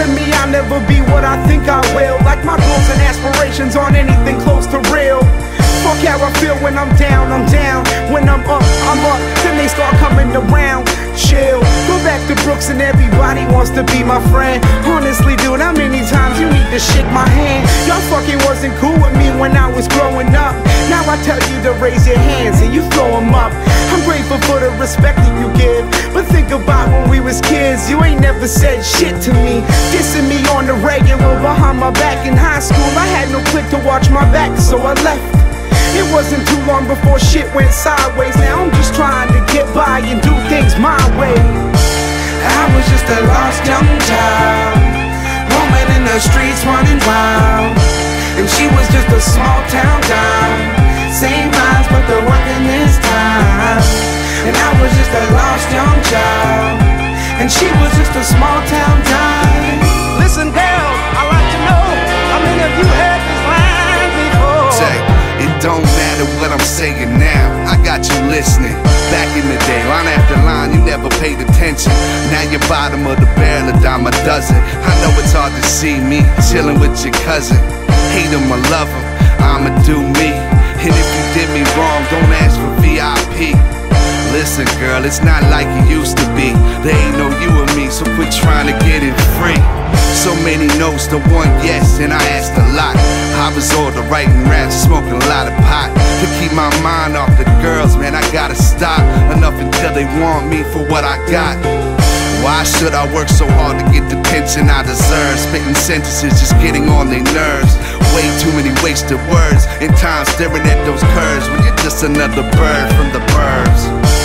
telling me I'll never be what I think I will. Like my goals and aspirations aren't anything close to real. Fuck how I feel when I'm down, I'm down. When I'm up, then they start coming around. Chill, go back to Brooks and everybody wants to be my friend. Honestly, dude, how many times you need to shake my hand? Y'all fucking wasn't cool with me when I was growing up. Now I tell you to raise your hands and you throw them up. I'm grateful for the respect that you give, but think about when we was kids. You ain't never said shit to me, dissing me on the regular behind my back. In high school I had no click to watch my back, so I left. It wasn't too long before shit went sideways. Now I'm just trying to get by and do things my way. I was just a lost young child, roaming in the streets running wild. And she was just a small town dime, same minds but the working this time. And I was just a lost young child, and she was just a small town dime. Listen girl, I like to know how many of you heard this line before. It don't matter what I'm saying now, I got you listening. Back in the day, line after line, you never paid attention. Now you're bottom of the barrel, a dime a dozen. I know it's hard to see me chilling with your cousin. Hate him or love him, I'ma do me. And if you did me wrong, don't ask for VIP. Listen girl, it's not like it used to be. There ain't no you and me, so quit trying to get it free. So many no's to one yes, and I asked a lot. I was all the writing raps, smoking a lot of pot. To keep my mind off the girls, man, I gotta stop. Enough until they want me for what I got. Why should I work so hard to get the attention I deserve? Spitting sentences, just getting on their nerves. Way too many wasted words, and time staring at those curves when you're just another bird from the burbs.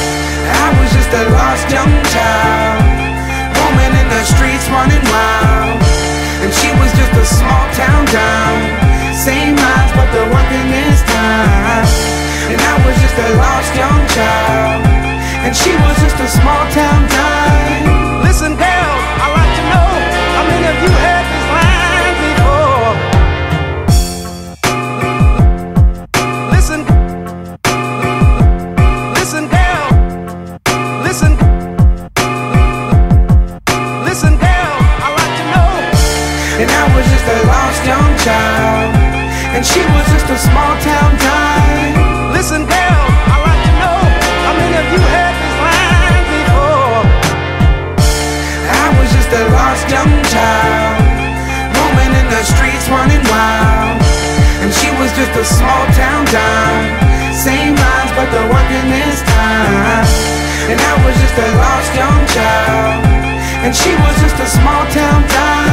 I was just a lost young child, roaming in the streets running wild. And she was just a small town dime, same minds but the working this time. And I was just a lost young child, and she was just a small town dime. Listen girl, I like to know how many of you heard this line before. Listen, listen girl, listen, listen girl, I like to know. And I was just a lost young child, and she was just a small town dime. Listen girl, I like to know how many of you heard this line before. I was just a lost young child, roaming in the streets running wild. And she was just a small town dime, same minds but the working this time. And I was just a lost young child, and she was just a small town dime.